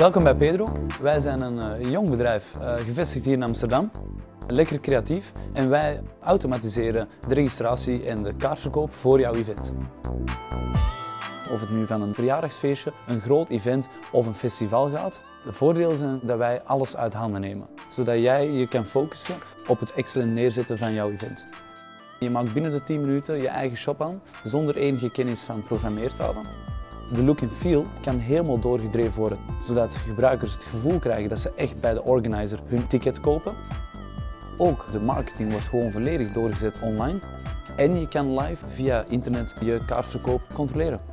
Welkom bij Pedro. Wij zijn een jong bedrijf, gevestigd hier in Amsterdam. Lekker creatief en wij automatiseren de registratie en de kaartverkoop voor jouw event. Of het nu van een verjaardagsfeestje, een groot event of een festival gaat. De voordelen zijn dat wij alles uit handen nemen, zodat jij je kan focussen op het excellent neerzetten van jouw event. Je maakt binnen de 10 minuten je eigen shop aan, zonder enige kennis van programmeertalen. De look en feel kan helemaal doorgedreven worden, zodat gebruikers het gevoel krijgen dat ze echt bij de organizer hun ticket kopen. Ook de marketing wordt gewoon volledig doorgezet online. En je kan live via internet je kaartverkoop controleren.